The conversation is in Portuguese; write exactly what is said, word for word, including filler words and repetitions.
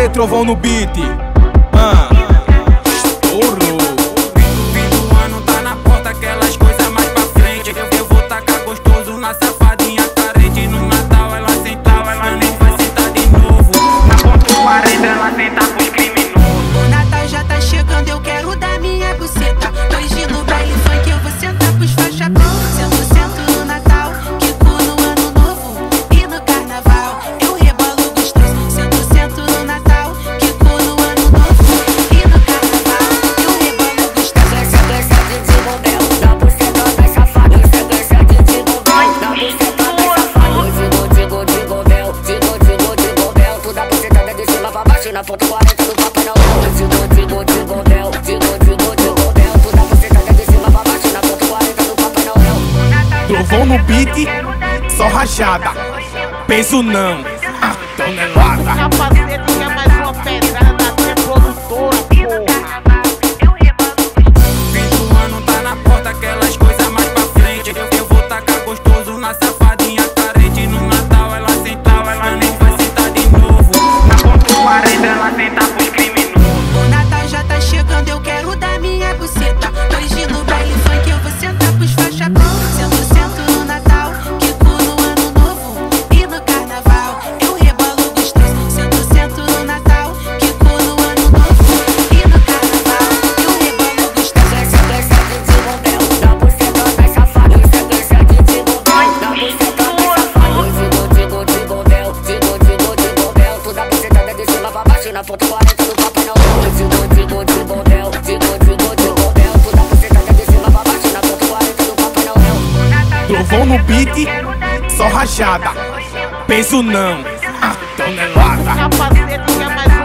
Trovão no beat. Ah, estouro. Fim do ano tá na porta, aquelas coisas mais pra frente. Eu, eu vou tacar gostoso na safadinha carente. No Natal ela sentava, ela nem vai sentar de novo. Na ponto quarenta ela senta pros criminosos. O Natal já tá chegando, eu quero dar minha buceta. Hoje no baile funk eu vou sentar pros faixa preta. Sento, sento no Natal, quico no ano novo e no carnaval eu rebolo gostoso. Sento, sento no Natal, quico no ano novo e no carnaval eu rebolo gostoso. Sequência de desenvolveu, na buceta vai safado. Sequência de desenvolveu, na buceta vai safado. Digo, digo, digo, meu, digo, digo, digo, meu. Tu dá bucetada de cima pra baixo, na ponto quarenta do Papai Noel. Digo, digo, digo, meu, digo, digo, digo, meu. Tu dá bucetada de cima pra baixo, na ponto quarenta do Papai Noel. Trovão no beat, só rachada. Peso não, ah, tonelada. Rapaziadinha, mais uma pedrada, tu é produtora, porra. Fim do ano tá na porta, aquelas coisas mais pra frente. Eu, eu vou tacar gostoso na safadinha carente. No Natal ela sentava, ela nem vai sentar de novo. Na ponto quarenta ela senta pros criminosos. O Natal já tá chegando, eu quero dar minha buceta. Hoje no baile funk eu vou sentar pros faixa preta. Sento, sento no Natal, quico no ano novo e no carnaval eu rebolo gostoso. Sento, sento no Natal, quico no ano novo e no carnaval eu rebolo gostoso. Sequência de desenvolveu, na buceta vai safado. Sequência de desenvolveu, na buceta vai safado. Digo, digo, digo, meu, digo, digo, digo, meu. Tu dá bucetada de cima pra baixo, na ponto quarenta do Papai Noel. Digo, digo, digo, meu, digo, digo, digo, meu. Tu dá bucetada de cima pra baixo, na ponto quarenta do Papai Noel. Trovão no beat, só rachada. Peso não, ah, tonelada. Rapaziadinha, mais